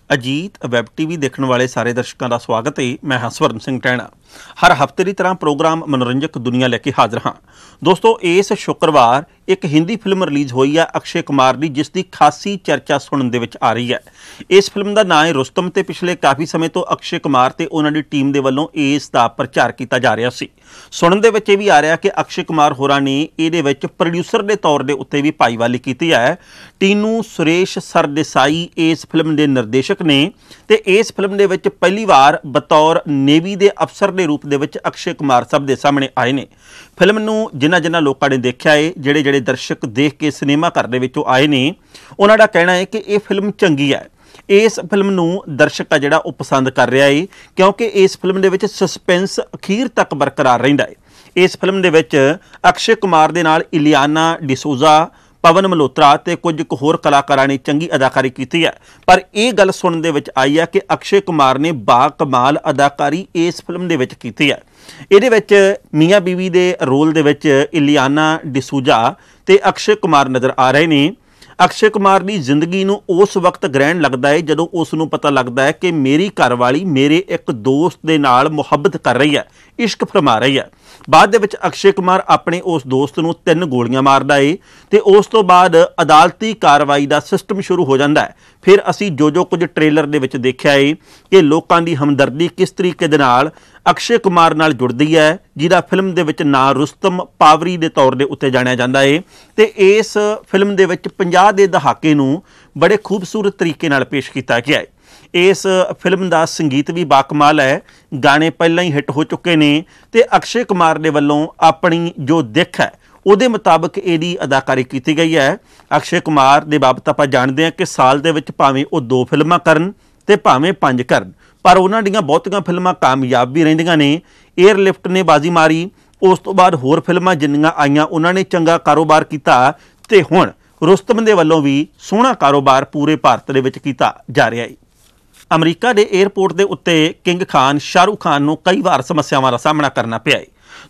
Ajit web TV ਦੇਖਣ ਵਾਲੇ ਸਾਰੇ ਦਰਸ਼ਕਾਂ ਦਾ ਸਵਾਗਤ ਹੈ। ਮੈਂ ਹਾਂ ਸਵਰਨ ਸਿੰਘ ਟੈਣਾ। ਹਰ ਹਫ਼ਤੇ ਦੀ ਤਰ੍ਹਾਂ ਪ੍ਰੋਗਰਾਮ ਮਨੋਰੰਜਕ ਦੁਨੀਆ ਲੈ ਕੇ ਹਾਜ਼ਰ ਹਾਂ। ਦੋਸਤੋ, ਇਸ ਸ਼ੁੱਕਰਵਾਰ ਇੱਕ ਹਿੰਦੀ ਫਿਲਮ ਰਿਲੀਜ਼ ਹੋਈ ਹੈ ਅਕਸ਼ੇ ਕੁਮਾਰ ਦੀ, ਜਿਸ ਦੀ ਖਾਸੀ ਚਰਚਾ ਸੁਣਨ ਦੇ ਵਿੱਚ ਆ ਰਹੀ ਹੈ। ਇਸ ਫਿਲਮ ਦਾ ਨਾਂ ਹੈ ਰੁਸਤਮ ਤੇ ਪਿਛਲੇ ਕਾਫੀ ਸਮੇਂ ਤੋਂ ਅਕਸ਼ੇ ਕੁਮਾਰ ਤੇ ਉਹਨਾਂ ਦੀ ਟੀਮ ਦੇ ਵੱਲੋਂ ਇਸ ਦਾ ਪ੍ਰਚਾਰ ਕੀਤਾ ਜਾ ਰਿਹਾ ਸੀ। ਸੁਣਨ ਦੇ ਵਿੱਚ ਇਹ ਵੀ ਆ ਰਿਹਾ ਕਿ ਅਕਸ਼ੇ ਕੁਮਾਰ ਹੋਰਾਂ ਨੇ ਇਹਦੇ ਵਿੱਚ ਪ੍ਰੋਡਿਊਸਰ ਦੇ ਤੌਰ ਦੇ ਉੱਤੇ ਵੀ ਭਾਈਵਾਲੀ ਕੀਤੀ ਹੈ। ਟੀਨੂ ਸੁਰੇਸ਼ ਸਰਦੇਸਾਈ ਇਸ ਫਿਲਮ ਦੇ ਨਿਰਦੇਸ਼ਕ ਨੇ ਤੇ ਇਸ ਫਿਲਮ ਦੇ ਵਿੱਚ ਪਹਿਲੀ ਵਾਰ ਬਤੌਰ ਨੇਵੀ ਦੇ ਅਫਸਰ ਦੇ ਰੂਪ ਦੇ ਵਿੱਚ ਅਕਸ਼ੇ ਕੁਮਾਰ ਸਭ ਦੇ ਸਾਹਮਣੇ ਆਏ ਨੇ। ਫਿਲਮ ਨੂੰ ਜਿਨ੍ਹਾਂ ਲੋਕਾਂ ਨੇ ਦੇਖਿਆ ਹੈ, ਜਿਹੜੇ ਦਰਸ਼ਕ ਦੇਖ ਕੇ ਸਿਨੇਮਾ ਘਰ ਦੇ ਵਿੱਚੋਂ ਆਏ ਨੇ, ਉਹਨਾਂ ਦਾ ਕਹਿਣਾ ਹੈ ਕਿ ਇਹ ਫਿਲਮ ਚੰਗੀ ਹੈ। ਇਸ ਫਿਲਮ ਨੂੰ ਦਰਸ਼ਕ ਆ ਜਿਹੜਾ ਉਹ ਪਸੰਦ ਕਰ ਰਿਹਾ ਹੈ, ਕਿਉਂਕਿ ਇਸ ਫਿਲਮ ਦੇ ਵਿੱਚ ਸਸਪੈਂਸ ਅਖੀਰ ਤੱਕ ਬਰਕਰਾਰ ਰਹਿੰਦਾ ਹੈ। ਇਸ ਫਿਲਮ ਦੇ ਵਿੱਚ ਅਕਸ਼ੇ ਕੁਮਾਰ ਦੇ ਨਾਲ ਇਲਿਆਨਾ ਡਿਸੋਜ਼ਾ, ਪਵਨ ਮਲਹੋਤਰਾ ਤੇ ਕੁਝ ਕੁ ਹੋਰ ਕਲਾਕਾਰਾਂ ਨੇ ਚੰਗੀ ਅਦਾਕਾਰੀ ਕੀਤੀ ਹੈ। ਪਰ ਇਹ ਗੱਲ ਸੁਣਨ ਦੇ ਵਿੱਚ ਆਈ ਹੈ ਕਿ ਅਕਸ਼ੇ ਕੁਮਾਰ ਨੇ ਬਾਕਮਾਲ ਅਦਾਕਾਰੀ ਇਸ ਫਿਲਮ ਦੇ ਵਿੱਚ ਕੀਤੀ ਹੈ। ਇਹਦੇ ਵਿੱਚ ਮੀਆਂ ਬੀਵੀ ਦੇ ਰੋਲ ਦੇ ਵਿੱਚ ਇਲਿਆਨਾ ਡਿਸੋਜ਼ਾ ਤੇ ਅਕਸ਼ੇ ਕੁਮਾਰ ਨਜ਼ਰ ਆ ਰਹੇ ਨੇ। ਅਕਸ਼ੇ ਕੁਮਾਰ ਦੀ ਜ਼ਿੰਦਗੀ ਨੂੰ ਉਸ ਵਕਤ ਗ੍ਰਹਿਣ ਲੱਗਦਾ ਹੈ ਜਦੋਂ ਉਸ ਨੂੰ ਪਤਾ ਲੱਗਦਾ ਹੈ ਕਿ ਮੇਰੀ ਘਰਵਾਲੀ ਮੇਰੇ ਇੱਕ ਦੋਸਤ ਦੇ ਨਾਲ ਮੁਹੱਬਤ ਕਰ ਰਹੀ ਹੈ, ਇਸ਼ਕ ਫਰਮਾ ਰਹੀ ਹੈ। ਬਾਅਦ ਦੇ ਵਿੱਚ ਅਕਸ਼ੇ ਕੁਮਾਰ ਆਪਣੇ ਉਸ ਦੋਸਤ ਨੂੰ 3 ਗੋਲੀਆਂ ਮਾਰਦਾ ਏ ਤੇ ਉਸ ਤੋਂ ਬਾਅਦ ਅਦਾਲਤੀ ਕਾਰਵਾਈ ਦਾ ਸਿਸਟਮ ਸ਼ੁਰੂ ਹੋ ਜਾਂਦਾ ਹੈ। ਫਿਰ ਅਸੀਂ ਜੋ ਕੁਝ ਟ੍ਰੇਲਰ ਦੇ ਵਿੱਚ ਦੇਖਿਆ ਏ ਕਿ ਲੋਕਾਂ ਦੀ ਹਮਦਰਦੀ ਕਿਸ ਤਰੀਕੇ ਦੇ ਨਾਲ ਅਕਸ਼ੇ ਕੁਮਾਰ ਨਾਲ ਜੁੜਦੀ ਹੈ, ਜਿਹਦਾ ਫਿਲਮ ਦੇ ਵਿੱਚ ਨਾਂ ਰੁਸਤਮ ਪਾਵਰੀ ਦੇ ਤੌਰ ਦੇ ਉੱਤੇ ਜਾਣਿਆ ਜਾਂਦਾ ਏ। ਤੇ ਇਸ ਫਿਲਮ ਦੇ ਵਿੱਚ 50 ਦੇ ਦਹਾਕੇ ਨੂੰ ਬੜੇ ਖੂਬਸੂਰਤ ਤਰੀਕੇ ਨਾਲ ਪੇਸ਼ ਕੀਤਾ ਗਿਆ ਹੈ। ਇਸ ਫਿਲਮ ਦਾ ਸੰਗੀਤ ਵੀ ਬਾਕਮਾਲ ਹੈ, ਗਾਣੇ ਪਹਿਲਾਂ ਹੀ ਹਿੱਟ ਹੋ ਚੁੱਕੇ ਨੇ ਤੇ ਅਕਸ਼ੇ ਕੁਮਾਰ ਦੇ ਵੱਲੋਂ ਆਪਣੀ ਜੋ ਦਿੱਖ ਹੈ ਉਹਦੇ ਮੁਤਾਬਕ ਇਹਦੀ ਅਦਾਕਾਰੀ ਕੀਤੀ ਗਈ ਹੈ। ਅਕਸ਼ੇ ਕੁਮਾਰ ਦੇ ਬਾਬਤ ਆਪਾਂ ਜਾਣਦੇ ਹਾਂ ਕਿ ਸਾਲ ਦੇ ਵਿੱਚ ਭਾਵੇਂ ਉਹ 2 ਫਿਲਮਾਂ ਕਰਨ ਤੇ ਭਾਵੇਂ 5 ਕਰਨ, ਪਰ ਉਹਨਾਂ ਦੀਆਂ ਬਹੁਤੀਆਂ ਫਿਲਮਾਂ ਕਾਮਯਾਬ ਵੀ ਰਹਿੰਦੀਆਂ ਨੇ। ਏਅਰਲਿਫਟ ਨੇ ਬਾਜ਼ੀ ਮਾਰੀ, ਉਸ ਤੋਂ ਬਾਅਦ ਹੋਰ ਫਿਲਮਾਂ ਜਿੰਨੀਆਂ ਆਈਆਂ ਉਹਨਾਂ ਨੇ ਚੰਗਾ ਕਾਰੋਬਾਰ ਕੀਤਾ ਤੇ ਹੁਣ ਰੁਸਤਮ ਦੇ ਵੱਲੋਂ ਵੀ ਸੋਹਣਾ ਕਾਰੋਬਾਰ ਪੂਰੇ ਭਾਰਤ ਦੇ ਵਿੱਚ ਕੀਤਾ ਜਾ ਰਿਹਾ ਹੈ। ਅਮਰੀਕਾ ਦੇ ਏਅਰਪੋਰਟ ਦੇ ਉੱਤੇ ਕਿੰਗ ਖਾਨ ਸ਼ਾਹਰੁਖ ਖਾਨ ਨੂੰ ਕਈ ਵਾਰ ਸਮੱਸਿਆਵਾਂ ਦਾ ਸਾਹਮਣਾ ਕਰਨਾ ਪਿਆ ਹੈ।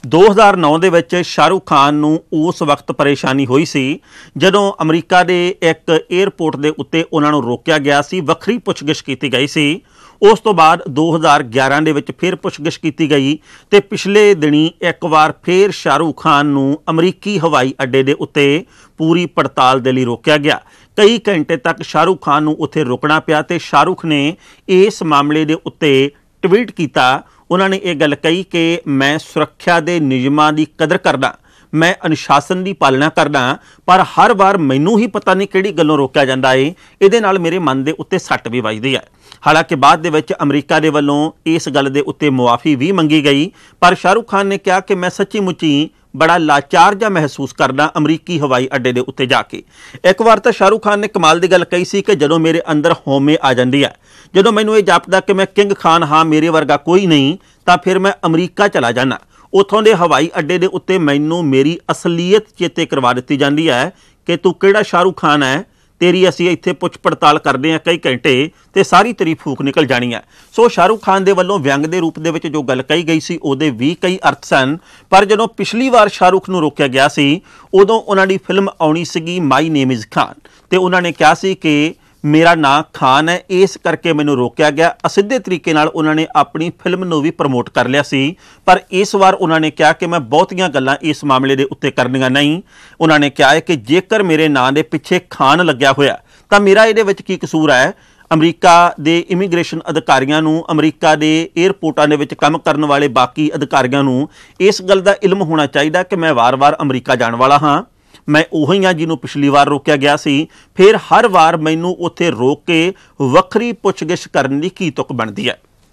2009 ਦੇ ਵਿੱਚ ਸ਼ਾਹਰੁਖ ਖਾਨ ਨੂੰ ਉਸ ਵਕਤ ਪਰੇਸ਼ਾਨੀ ਹੋਈ ਸੀ ਜਦੋਂ ਅਮਰੀਕਾ ਦੇ ਇੱਕ ਏਅਰਪੋਰਟ ਦੇ ਉੱਤੇ ਉਹਨਾਂ ਨੂੰ ਰੋਕਿਆ ਗਿਆ ਸੀ, ਵੱਖਰੀ ਪੁੱਛਗਿੱਛ ਕੀਤੀ ਗਈ ਸੀ। ਉਸ ਤੋਂ ਬਾਅਦ 2011 ਦੇ ਵਿੱਚ ਫਿਰ ਪੁੱਛਗਿੱਛ ਕੀਤੀ ਗਈ ਤੇ ਪਿਛਲੇ ਦਿਨੀ ਇੱਕ ਵਾਰ ਫਿਰ ਸ਼ਾਹਰੁਖ ਖਾਨ ਨੂੰ ਅਮਰੀਕੀ ਹਵਾਈ ਅੱਡੇ ਦੇ ਉੱਤੇ ਪੂਰੀ ਪੜਤਾਲ ਦੇ ਲਈ ਰੋਕਿਆ ਗਿਆ। ਕਈ ਘੰਟੇ ਤੱਕ ਸ਼ਾਹਰੁਖ ਖਾਨ ਨੂੰ ਉੱਥੇ ਰੁਕਣਾ ਪਿਆ ਤੇ ਸ਼ਾਹਰੁਖ ਨੇ ਇਸ ਮਾਮਲੇ ਦੇ ਉੱਤੇ ਟਵੀਟ ਕੀਤਾ। ਉਹਨਾਂ ਨੇ ਇਹ ਗੱਲ ਕਹੀ ਕਿ ਮੈਂ ਸੁਰੱਖਿਆ ਦੇ ਨਿਯਮਾਂ ਦੀ ਕਦਰ ਕਰਦਾ, ਮੈਂ ਅਨੁਸ਼ਾਸਨ ਦੀ ਪਾਲਣਾ ਕਰਦਾ, ਪਰ ਹਰ ਵਾਰ ਮੈਨੂੰ ਹੀ ਪਤਾ ਨਹੀਂ ਕਿਹੜੀ ਗੱਲੋਂ ਰੋਕਿਆ ਜਾਂਦਾ ਏ। ਇਹਦੇ ਨਾਲ ਮੇਰੇ ਮਨ ਦੇ ਉੱਤੇ ਸੱਟ ਵੀ ਵੱਜਦੀ ਹੈ। ਹਾਲਾਂਕਿ ਬਾਅਦ ਦੇ ਵਿੱਚ ਅਮਰੀਕਾ ਦੇ ਵੱਲੋਂ ਇਸ ਗੱਲ ਦੇ ਉੱਤੇ ਮੁਆਫੀ ਵੀ ਮੰਗੀ ਗਈ, ਪਰ ਸ਼ਾਹਰੁਖ ਖਾਨ ਨੇ ਕਿਹਾ ਕਿ ਮੈਂ ਸੱਚੀ ਮੁੱਚੀ ਬੜਾ ਲਾਚਾਰ ਜਿਹਾ ਮਹਿਸੂਸ ਕਰਦਾ ਅਮਰੀਕੀ ਹਵਾਈ ਅੱਡੇ ਦੇ ਉੱਤੇ ਜਾ ਕੇ। ਇੱਕ ਵਾਰ ਤਾਂ ਸ਼ਾਹਰੁਖ ਖਾਨ ਨੇ ਕਮਾਲ ਦੀ ਗੱਲ ਕਹੀ ਸੀ ਕਿ ਜਦੋਂ ਮੇਰੇ ਅੰਦਰ ਹਉਮੈ ਆ ਜਾਂਦੀ ਹੈ, ਜਦੋਂ ਮੈਨੂੰ ਇਹ ਜਾਪਦਾ ਕਿ ਮੈਂ ਕਿੰਗ ਖਾਨ ਹਾਂ, ਮੇਰੇ ਵਰਗਾ ਕੋਈ ਨਹੀਂ, ਤਾਂ ਫਿਰ ਮੈਂ ਅਮਰੀਕਾ ਚਲਾ ਜਾਂਦਾ। ਉੱਥੋਂ ਦੇ ਹਵਾਈ ਅੱਡੇ ਦੇ ਉੱਤੇ ਮੈਨੂੰ ਮੇਰੀ ਅਸਲੀਅਤ ਚੇਤੇ ਕਰਵਾ ਦਿੱਤੀ ਜਾਂਦੀ ਹੈ ਕਿ ਤੂੰ ਕਿਹੜਾ ਸ਼ਾਹਰੁਖ ਖਾਨ ਹੈ, ਤੇਰੀ ਅਸੀਂ ਇੱਥੇ ਪੁੱਛ ਪੜਤਾਲ ਕਰਦੇ ਹਾਂ ਕਈ ਘੰਟੇ ਤੇ ਸਾਰੀ ਤੇਰੀ ਫੂਕ ਨਿਕਲ ਜਾਣੀ ਹੈ। ਸੋ ਸ਼ਾਹਰੁਖ ਖਾਨ ਦੇ ਵੱਲੋਂ ਵਿਅੰਗ ਦੇ ਰੂਪ ਦੇ ਵਿੱਚ ਜੋ ਗੱਲ ਕਹੀ ਗਈ ਸੀ ਉਹਦੇ ਵੀ ਕਈ ਅਰਥ ਸਨ। ਪਰ ਜਦੋਂ ਪਿਛਲੀ ਵਾਰ ਸ਼ਾਹਰੁਖ ਨੂੰ ਰੋਕਿਆ ਗਿਆ ਸੀ ਉਦੋਂ ਉਹਨਾਂ ਦੀ ਫਿਲਮ ਆਉਣੀ ਸੀਗੀ ਮਾਈ ਨੇਮ ਇਜ਼ ਖਾਨ ਤੇ ਉਹਨਾਂ ਨੇ ਕਿਹਾ ਸੀ ਕਿ ਮੇਰਾ ਨਾਂ ਖਾਨ ਹੈ, ਇਸ ਕਰਕੇ ਮੈਨੂੰ ਰੋਕਿਆ ਗਿਆ। ਅਸਿੱਧੇ ਤਰੀਕੇ ਨਾਲ ਉਹਨਾਂ ਨੇ ਆਪਣੀ ਫਿਲਮ ਨੂੰ ਵੀ ਪ੍ਰਮੋਟ ਕਰ ਲਿਆ ਸੀ, ਪਰ ਇਸ ਵਾਰ ਉਹਨਾਂ ਨੇ ਕਿਹਾ ਕਿ ਮੈਂ ਬਹੁਤੀਆਂ ਗੱਲਾਂ ਇਸ ਮਾਮਲੇ ਦੇ ਉੱਤੇ ਕਰਨੀਆਂ ਨਹੀਂ। ਉਹਨਾਂ ਨੇ ਕਿਹਾ ਹੈ ਕਿ ਜੇਕਰ ਮੇਰੇ ਨਾਂ ਦੇ ਪਿੱਛੇ ਖਾਨ ਲੱਗਿਆ ਹੋਇਆ ਤਾਂ ਮੇਰਾ ਇਹਦੇ ਵਿੱਚ ਕੀ ਕਸੂਰ ਹੈ। ਅਮਰੀਕਾ ਦੇ ਇਮੀਗ੍ਰੇਸ਼ਨ ਅਧਿਕਾਰੀਆਂ ਨੂੰ, ਅਮਰੀਕਾ ਦੇ ਏਅਰਪੋਰਟਾਂ ਦੇ ਵਿੱਚ ਕੰਮ ਕਰਨ ਵਾਲੇ ਬਾਕੀ ਅਧਿਕਾਰੀਆਂ ਨੂੰ ਇਸ ਗੱਲ ਦਾ ਇਲਮ ਹੋਣਾ ਚਾਹੀਦਾ ਕਿ ਮੈਂ ਵਾਰ-ਵਾਰ ਅਮਰੀਕਾ ਜਾਣ ਵਾਲਾ ਹਾਂ। ਮੈਂ ਉਹੀ ਹਾਂ ਜਿਹਨੂੰ ਪਿਛਲੀ ਵਾਰ ਰੋਕਿਆ ਗਿਆ ਸੀ। ਫਿਰ ਹਰ ਵਾਰ ਮੈਨੂੰ ਉੱਥੇ ਰੋਕ ਕੇ ਵੱਖਰੀ ਪੁੱਛਗਿੱਛ ਕਰਨ ਦੀ ਕੀ ਤੁਕ ਬਣਦੀ ਹੈ।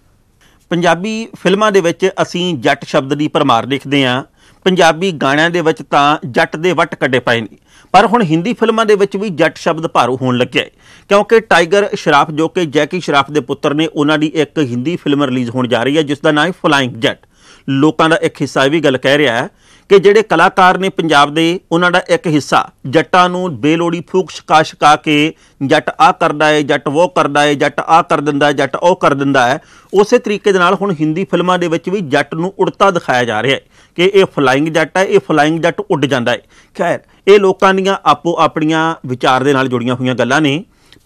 ਪੰਜਾਬੀ ਫਿਲਮਾਂ ਦੇ ਵਿੱਚ ਅਸੀਂ ਜੱਟ ਸ਼ਬਦ ਦੀ ਭਰਮਾਰ ਦੇਖਦੇ ਹਾਂ। ਪੰਜਾਬੀ ਗਾਣਿਆਂ ਦੇ ਵਿੱਚ ਤਾਂ ਜੱਟ ਦੇ ਵੱਟ ਕੱਢੇ ਪਏ ਨੇ, ਪਰ ਹੁਣ ਹਿੰਦੀ ਫਿਲਮਾਂ ਦੇ ਵਿੱਚ ਵੀ ਜੱਟ ਸ਼ਬਦ ਭਾਰੂ ਹੋਣ ਲੱਗਿਆ ਹੈ, ਕਿਉਂਕਿ ਟਾਈਗਰ ਸ਼ਰਾਫ ਜੋ ਕਿ ਜੈਕੀ ਸ਼ਰਾਫ ਦੇ ਪੁੱਤਰ ਨੇ, ਉਹਨਾਂ ਦੀ ਇੱਕ ਹਿੰਦੀ ਫਿਲਮ ਰਿਲੀਜ਼ ਹੋਣ ਜਾ ਰਹੀ ਹੈ ਜਿਸ ਦਾ ਨਾਮ ਹੈ ਫਲਾਇੰਗ ਜੱਟ। ਲੋਕਾਂ ਦਾ ਇੱਕ ਹਿੱਸਾ ਇਹ ਵੀ ਗੱਲ ਕਹਿ ਰਿਹਾ ਹੈ ਕਿ ਜਿਹੜੇ ਕਲਾਕਾਰ ਨੇ ਪੰਜਾਬ ਦੇ, ਉਹਨਾਂ ਦਾ ਇੱਕ ਹਿੱਸਾ ਜੱਟਾਂ ਨੂੰ ਬੇਲੋੜੀ ਫੂਕ ਛਕਾ ਕੇ ਜੱਟ ਆਹ ਕਰਦਾ ਹੈ, ਜੱਟ ਉਹ ਕਰਦਾ ਹੈ, ਜੱਟ ਆਹ ਕਰ ਦਿੰਦਾ ਹੈ, ਜੱਟ ਉਹ ਕਰ ਦਿੰਦਾ ਹੈ। ਉਸੇ ਤਰੀਕੇ ਦੇ ਨਾਲ ਹੁਣ ਹਿੰਦੀ ਫਿਲਮਾਂ ਦੇ ਵਿੱਚ ਵੀ ਜੱਟ ਨੂੰ ਉੜਤਾ ਦਿਖਾਇਆ ਜਾ ਰਿਹਾ ਹੈ ਕਿ ਇਹ ਫਲਾਇੰਗ ਜੱਟ ਹੈ, ਇਹ ਫਲਾਇੰਗ ਜੱਟ ਉੱਡ ਜਾਂਦਾ ਹੈ। ਖੈਰ, ਇਹ ਲੋਕਾਂ ਦੀਆਂ ਆਪੋ ਆਪਣੀਆਂ ਵਿਚਾਰ ਦੇ ਨਾਲ ਜੁੜੀਆਂ ਹੋਈਆਂ ਗੱਲਾਂ ਨੇ, ਪਰ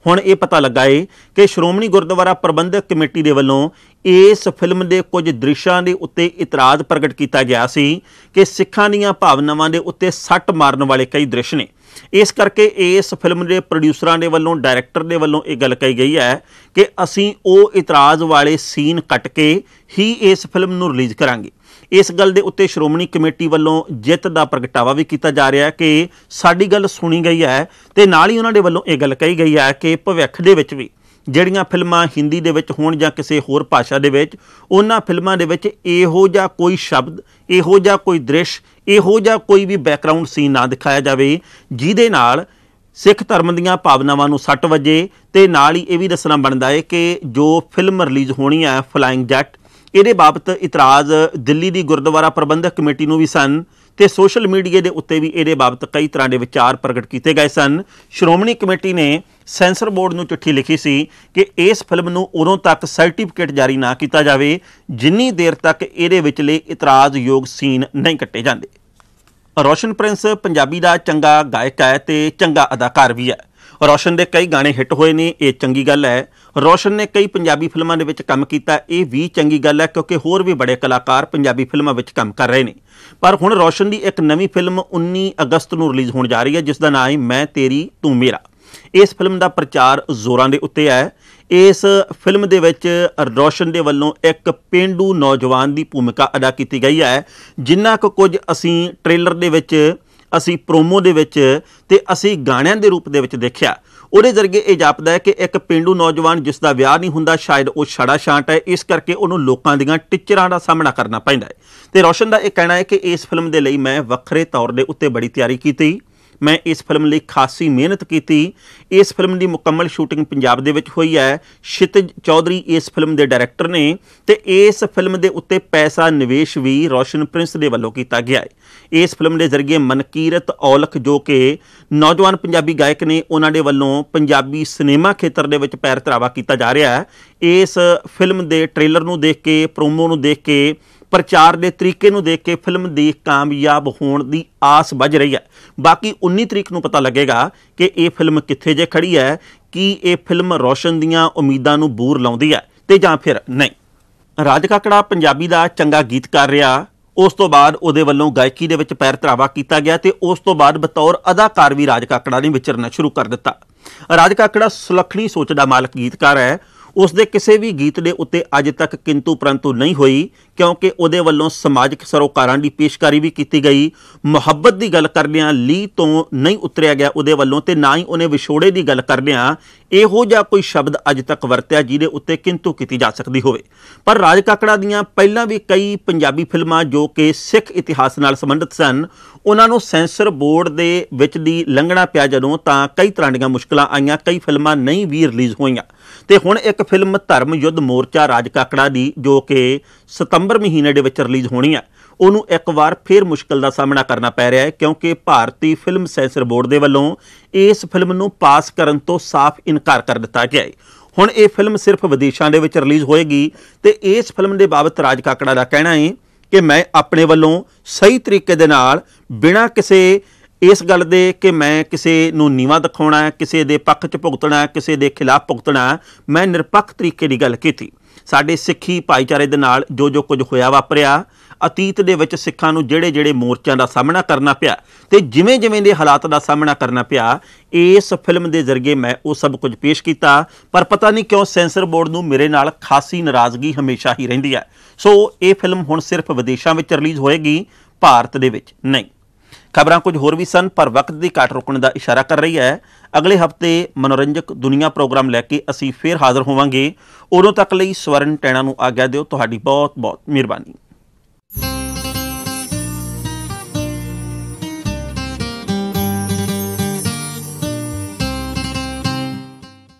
ਹੁਣ ਇਹ ਪਤਾ ਲੱਗਾ ਏ कि श्रोमणी गुरुद्वारा प्रबंधक कमेटी के वलों इस फिल्म के कुछ दृश्यों के उत्ते इतराज़ प्रगट किया गया सी कि सिखां दीआं भावनावां दे उत्ते सੱਟ मारन वाले कई दृश्य ने। इस करके इस फिल्म के प्रोड्यूसरां दे वलों डायरैक्टर दे वलों ये गल कही गई है कि असीं वो इतराज़ वाले सीन कट के ही इस फिल्म नूं रिलीज़ करांगे। इस गल दे उत्ते श्रोमणी कमेटी वलों जित दा प्रगटावा भी किया जा रहा है कि साडी गल सुनी गई है ते नाल ही उन्हां दे वलों ये गल कही गई है कि भविख दे विच भी ਜਿਹੜੀਆਂ ਫਿਲਮਾਂ ਹਿੰਦੀ ਦੇ ਵਿੱਚ ਹੋਣ ਜਾਂ ਕਿਸੇ ਹੋਰ ਭਾਸ਼ਾ ਦੇ ਵਿੱਚ ਉਹਨਾਂ ਫਿਲਮਾਂ ਦੇ ਵਿੱਚ ਇਹੋ ਜਿਹਾ ਕੋਈ ਸ਼ਬਦ, ਇਹੋ ਜਿਹਾ ਕੋਈ ਦ੍ਰਿਸ਼, ਇਹੋ ਜਿਹਾ ਕੋਈ ਵੀ ਬੈਕਗਰਾਊਂਡ ਸੀਨ ਨਾ ਦਿਖਾਇਆ ਜਾਵੇ ਜਿਹਦੇ ਨਾਲ ਸਿੱਖ ਧਰਮ ਦੀਆਂ ਭਾਵਨਾਵਾਂ ਨੂੰ ਸੱਟ ਵੱਜੇ। ਤੇ ਨਾਲ ਹੀ ਇਹ ਵੀ ਦੱਸਣਾ ਬਣਦਾ ਹੈ ਕਿ ਜੋ ਫਿਲਮ ਰਿਲੀਜ਼ ਹੋਣੀ ਹੈ ਫਲਾਇੰਗ ਜੱਟ, ਇਹਦੇ ਬਾਬਤ ਇਤਰਾਜ਼ ਦਿੱਲੀ ਦੀ ਗੁਰਦੁਆਰਾ ਪ੍ਰਬੰਧਕ ਕਮੇਟੀ ਨੂੰ ਵੀ ਸਨ ਤੇ ਸੋਸ਼ਲ ਮੀਡੀਆ ਦੇ ਉੱਤੇ ਵੀ ਇਹਦੇ ਬਾਬਤ ਕਈ ਤਰ੍ਹਾਂ ਦੇ ਵਿਚਾਰ ਪ੍ਰਗਟ ਕੀਤੇ ਗਏ ਸਨ। ਸ਼੍ਰੋਮਣੀ ਕਮੇਟੀ ਨੇ ਸੈਂਸਰ ਬੋਰਡ ਨੂੰ ਚਿੱਠੀ ਲਿਖੀ ਸੀ ਕਿ ਇਸ ਫਿਲਮ ਨੂੰ ਉਦੋਂ ਤੱਕ ਸਰਟੀਫਿਕੇਟ ਜਾਰੀ ਨਾ ਕੀਤਾ ਜਾਵੇ ਜਿੰਨੀ ਦੇਰ ਤੱਕ ਇਹਦੇ ਵਿਚਲੇ ਇਤਰਾਜ਼ਯੋਗ ਸੀਨ ਨਹੀਂ ਕੱਟੇ ਜਾਂਦੇ। ਰੋਸ਼ਨ ਪ੍ਰਿੰਸ ਪੰਜਾਬੀ ਦਾ ਚੰਗਾ ਗਾਇਕ ਹੈ ਤੇ ਚੰਗਾ ਅਦਾਕਾਰ ਵੀ ਹੈ। ਰੋਸ਼ਨ ਦੇ ਕਈ ਗਾਣੇ ਹਿੱਟ ਹੋਏ ਨੇ, ਇਹ ਚੰਗੀ ਗੱਲ ਹੈ। ਰੋਸ਼ਨ ਨੇ ਕਈ ਪੰਜਾਬੀ ਫਿਲਮਾਂ ਦੇ ਵਿੱਚ ਕੰਮ ਕੀਤਾ, ਇਹ ਵੀ ਚੰਗੀ ਗੱਲ ਹੈ ਕਿਉਂਕਿ ਹੋਰ ਵੀ ਬੜੇ ਕਲਾਕਾਰ ਪੰਜਾਬੀ ਫਿਲਮਾਂ ਵਿੱਚ ਕੰਮ ਕਰ ਰਹੇ ਨੇ। ਪਰ ਹੁਣ ਰੋਸ਼ਨ ਦੀ ਇੱਕ ਨਵੀਂ ਫਿਲਮ 19 ਅਗਸਤ ਨੂੰ ਰਿਲੀਜ਼ ਹੋਣ ਜਾ ਰਹੀ ਹੈ ਜਿਸ ਦਾ ਨਾਮ ਹੈ ਮੈਂ ਤੇਰੀ ਤੂੰ ਮੇਰਾ। ਇਸ ਫਿਲਮ ਦਾ ਪ੍ਰਚਾਰ ਜ਼ੋਰਾਂ ਦੇ ਉੱਤੇ ਹੈ। ਇਸ ਫਿਲਮ ਦੇ ਵਿੱਚ ਰੋਸ਼ਨ ਦੇ ਵੱਲੋਂ ਇੱਕ ਪੇਂਡੂ ਨੌਜਵਾਨ ਦੀ ਭੂਮਿਕਾ ਅਦਾ ਕੀਤੀ ਗਈ ਹੈ। ਜਿੰਨਾ ਕੁ ਕੁਝ ਅਸੀਂ ਟ੍ਰੇਲਰ ਦੇ ਵਿੱਚ, ਅਸੀਂ ਪ੍ਰੋਮੋ ਦੇ ਵਿੱਚ ਤੇ ਅਸੀਂ ਗਾਣਿਆਂ ਦੇ ਰੂਪ ਦੇ ਵਿੱਚ ਦੇਖਿਆ, ਉਹਦੇ ਜ਼ਰੀਏ ਇਹ ਜਾਪਦਾ ਹੈ ਕਿ ਇੱਕ ਪੇਂਡੂ ਨੌਜਵਾਨ ਜਿਸ ਦਾ ਵਿਆਹ ਨਹੀਂ ਹੁੰਦਾ, ਸ਼ਾਇਦ ਉਹ ਛੜਾ ਛਾਂਟ ਹੈ, ਇਸ ਕਰਕੇ ਉਹਨੂੰ ਲੋਕਾਂ ਦੀਆਂ ਟਿੱਚਰਾਂ ਦਾ ਸਾਹਮਣਾ ਕਰਨਾ ਪੈਂਦਾ ਹੈ। ਤੇ ਰੋਸ਼ਨ ਦਾ ਇਹ ਕਹਿਣਾ ਹੈ ਕਿ ਇਸ ਫਿਲਮ ਦੇ ਲਈ ਮੈਂ ਵੱਖਰੇ ਤੌਰ ਦੇ ਉੱਤੇ ਬੜੀ ਤਿਆਰੀ ਕੀਤੀ, ਮੈਂ ਇਸ ਫਿਲਮ ਲਈ ਖਾਸੀ ਮਿਹਨਤ ਕੀਤੀ। ਇਸ ਫਿਲਮ ਦੀ ਮੁਕੰਮਲ ਸ਼ੂਟਿੰਗ ਪੰਜਾਬ ਦੇ ਵਿੱਚ ਹੋਈ ਹੈ। ਸ਼ਿਤਜ ਚੌਧਰੀ ਇਸ ਫਿਲਮ ਦੇ ਡਾਇਰੈਕਟਰ ਨੇ ਤੇ ਇਸ ਫਿਲਮ ਦੇ ਉੱਤੇ ਪੈਸਾ ਨਿਵੇਸ਼ ਵੀ ਰੋਸ਼ਨ ਪ੍ਰਿੰਸ ਦੇ ਵੱਲੋਂ ਕੀਤਾ ਗਿਆ ਹੈ। ਇਸ ਫਿਲਮ ਦੇ ਜ਼ਰੀਏ ਮਨਕੀਰਤ ਔਲਖ ਜੋ ਕਿ ਨੌਜਵਾਨ ਪੰਜਾਬੀ ਗਾਇਕ ਨੇ, ਉਹਨਾਂ ਦੇ ਵੱਲੋਂ ਪੰਜਾਬੀ ਸਿਨੇਮਾ ਖੇਤਰ ਦੇ ਵਿੱਚ ਪੈਰ ਧਰਾਵਾ ਕੀਤਾ ਜਾ ਰਿਹਾ ਹੈ। ਇਸ ਫਿਲਮ ਦੇ ਟ੍ਰੇਲਰ ਨੂੰ ਦੇਖ ਕੇ, ਪ੍ਰੋਮੋ ਨੂੰ ਦੇਖ ਕੇ, ਪ੍ਰਚਾਰ ਦੇ ਤਰੀਕੇ ਨੂੰ ਦੇਖ ਕੇ ਫਿਲਮ ਦੀ ਕਾਮਯਾਬ ਹੋਣ ਦੀ ਆਸ ਵੱਜ ਰਹੀ ਹੈ। ਬਾਕੀ 19 ਤਰੀਕ ਨੂੰ ਪਤਾ ਲੱਗੇਗਾ ਕਿ ਇਹ ਫਿਲਮ ਕਿੱਥੇ ਜੇ ਖੜੀ ਹੈ, ਕੀ ਇਹ ਫਿਲਮ ਰੋਸ਼ਨ ਦੀਆਂ ਉਮੀਦਾਂ ਨੂੰ ਬੂਰ ਲਾਉਂਦੀ ਹੈ ਤੇ ਜਾਂ ਫਿਰ ਨਹੀਂ। ਰਾਜ ਕਾਕੜਾ ਪੰਜਾਬੀ ਦਾ ਚੰਗਾ ਗੀਤਕਾਰ ਰਿਹਾ, ਉਸ ਤੋਂ ਬਾਅਦ ਉਹਦੇ ਵੱਲੋਂ ਗਾਇਕੀ ਦੇ ਵਿੱਚ ਪੈਰ ਧਰਾਵਾ ਕੀਤਾ ਗਿਆ ਤੇ ਉਸ ਤੋਂ ਬਾਅਦ ਬਤੌਰ ਅਦਾਕਾਰ ਵੀ ਰਾਜ ਕਾਕੜਾ ਨੇ ਵਿਚਰਨਾ ਸ਼ੁਰੂ ਕਰ ਦਿੱਤਾ। ਰਾਜ ਕਾਕੜਾ ਸੁਲੱਖਣੀ ਸੋਚ ਦਾ ਮਾਲਕ ਗੀਤਕਾਰ ਹੈ। ਉਸ ਦੇ ਕਿਸੇ ਵੀ ਗੀਤ ਦੇ ਉੱਤੇ ਅੱਜ ਤੱਕ ਕਿੰਤੂ ਪਰੰਤੂ ਨਹੀਂ ਹੋਈ ਕਿਉਂਕਿ ਉਹਦੇ ਵੱਲੋਂ ਸਮਾਜਿਕ ਸਰੋਕਾਰਾਂ ਦੀ ਪੇਸ਼ਕਾਰੀ ਵੀ ਕੀਤੀ ਗਈ। ਮੁਹੱਬਤ ਦੀ ਗੱਲ ਕਰਦਿਆਂ ਲੀਹ ਤੋਂ ਨਹੀਂ ਉਤਰਿਆ ਗਿਆ ਉਹਦੇ ਵੱਲੋਂ ਤੇ ਨਾ ਹੀ ਉਹਨੇ ਵਿਛੋੜੇ ਦੀ ਗੱਲ ਕਰਦਿਆਂ ਇਹੋ ਜਿਹਾ ਕੋਈ ਸ਼ਬਦ ਅੱਜ ਤੱਕ ਵਰਤਿਆ ਜਿਹਦੇ ਉੱਤੇ ਕਿੰਤੂ ਕੀਤੀ ਜਾ ਸਕਦੀ ਹੋਵੇ। ਪਰ ਰਾਜ ਕਾਕੜਾ ਦੀਆਂ ਪਹਿਲਾਂ ਵੀ ਕਈ ਪੰਜਾਬੀ ਫਿਲਮਾਂ ਜੋ ਕਿ ਸਿੱਖ ਇਤਿਹਾਸ ਨਾਲ ਸੰਬੰਧਿਤ ਸਨ, ਉਹਨਾਂ ਨੂੰ ਸੈਂਸਰ ਬੋਰਡ ਦੇ ਵਿੱਚ ਦੀ ਲੰਘਣਾ ਪਿਆ ਜਦੋਂ ਤਾਂ ਕਈ ਤਰ੍ਹਾਂ ਦੀਆਂ ਮੁਸ਼ਕਲਾਂ ਆਈਆਂ, ਕਈ ਫਿਲਮਾਂ ਨਹੀਂ ਵੀ ਰਿਲੀਜ਼ ਹੋਈਆਂ। ਤੇ ਹੁਣ ਇੱਕ ਫਿਲਮ ਧਰਮ ਯੁੱਧ ਮੋਰਚਾ ਰਾਜ ਕਾਕੜਾ ਦੀ ਜੋ ਕਿ ਸਤੰਬਰ ਮਹੀਨੇ ਦੇ ਵਿੱਚ ਰਿਲੀਜ਼ ਹੋਣੀ ਹੈ, ਉਹਨੂੰ ਇੱਕ ਵਾਰ ਫਿਰ ਮੁਸ਼ਕਲ ਦਾ ਸਾਹਮਣਾ ਕਰਨਾ ਪੈ ਰਿਹਾ ਹੈ ਕਿਉਂਕਿ ਭਾਰਤੀ ਫਿਲਮ ਸੈਂਸਰ ਬੋਰਡ ਦੇ ਵੱਲੋਂ ਇਸ ਫਿਲਮ ਨੂੰ ਪਾਸ ਕਰਨ ਤੋਂ ਸਾਫ਼ ਇਨਕਾਰ ਕਰ ਦਿੱਤਾ ਗਿਆ ਹੈ। ਹੁਣ ਇਹ ਫਿਲਮ ਸਿਰਫ ਵਿਦੇਸ਼ਾਂ ਦੇ ਵਿੱਚ ਰਿਲੀਜ਼ ਹੋਏਗੀ ਤੇ ਇਸ ਫਿਲਮ ਦੇ ਬਾਬਤ ਰਾਜ ਕਾਕੜਾ ਦਾ ਕਹਿਣਾ ਹੈ ਕਿ ਮੈਂ ਆਪਣੇ ਵੱਲੋਂ ਸਹੀ ਤਰੀਕੇ ਦੇ ਨਾਲ ਬਿਨਾਂ ਕਿਸੇ ਇਸ ਗੱਲ ਦੇ ਕਿ ਮੈਂ ਕਿਸੇ ਨੂੰ ਨੀਵਾਂ ਦਿਖਾਉਣਾ ਹੈ, ਕਿਸੇ ਦੇ ਪੱਖ 'ਚ ਭੁਗਤਣਾ, ਕਿਸੇ ਦੇ ਖਿਲਾਫ ਭੁਗਤਣਾ, ਮੈਂ ਨਿਰਪੱਖ ਤਰੀਕੇ ਦੀ ਗੱਲ ਕੀਤੀ। ਸਾਡੇ ਸਿੱਖੀ ਭਾਈਚਾਰੇ ਦੇ ਨਾਲ ਜੋ ਜੋ ਕੁਝ ਹੋਇਆ ਵਾਪਰਿਆ, ਅਤੀਤ ਦੇ ਵਿੱਚ ਸਿੱਖਾਂ ਨੂੰ ਜਿਹੜੇ ਮੋਰਚਿਆਂ ਦਾ ਸਾਹਮਣਾ ਕਰਨਾ ਪਿਆ ਤੇ ਜਿਵੇਂ ਦੇ ਹਾਲਾਤ ਦਾ ਸਾਹਮਣਾ ਕਰਨਾ ਪਿਆ, ਇਸ ਫਿਲਮ ਦੇ ਜ਼ਰੀਏ ਮੈਂ ਉਹ ਸਭ ਕੁਝ ਪੇਸ਼ ਕੀਤਾ। ਪਰ ਪਤਾ ਨਹੀਂ ਕਿਉਂ ਸੈਂਸਰ ਬੋਰਡ ਨੂੰ ਮੇਰੇ ਨਾਲ ਖਾਸੀ ਨਾਰਾਜ਼ਗੀ ਹਮੇਸ਼ਾ ਹੀ ਰਹਿੰਦੀ ਹੈ। ਸੋ ਇਹ ਫਿਲਮ ਹੁਣ ਸਿਰਫ ਵਿਦੇਸ਼ਾਂ ਵਿੱਚ ਰਿਲੀਜ਼ ਹੋਏਗੀ, ਭਾਰਤ ਦੇ ਵਿੱਚ ਨਹੀਂ। ਖਬਰਾਂ ਕੁਝ ਹੋਰ ਵੀ ਸਨ ਪਰ ਵਕਤ ਦੀ ਘਾਟ ਰੁਕਣ ਦਾ ਇਸ਼ਾਰਾ ਕਰ ਰਹੀ ਹੈ। ਅਗਲੇ ਹਫ਼ਤੇ ਮਨੋਰੰਜਕ ਦੁਨੀਆ ਪ੍ਰੋਗਰਾਮ ਲੈ ਕੇ ਅਸੀਂ ਫੇਰ ਹਾਜ਼ਰ ਹੋਵਾਂਗੇ। ਉਦੋਂ ਤੱਕ ਲਈ ਸਵਰਨ ਟੈਣਾ ਨੂੰ ਆਗਿਆ ਦਿਓ। ਤੁਹਾਡੀ ਬਹੁਤ ਬਹੁਤ ਮਿਹਰਬਾਨੀ।